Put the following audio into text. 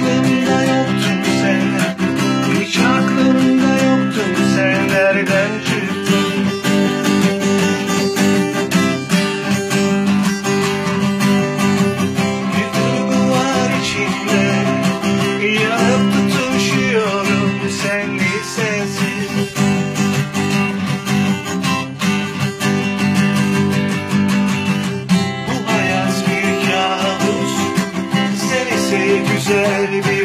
aklımda yoktun sen, hiç aklımda yoktun sen, nereden çıktın? Bir duygu var içimde, yanıp tutuşuyorum sensiz sensiz. Bu hayat bir kabus, sen ise güzel bir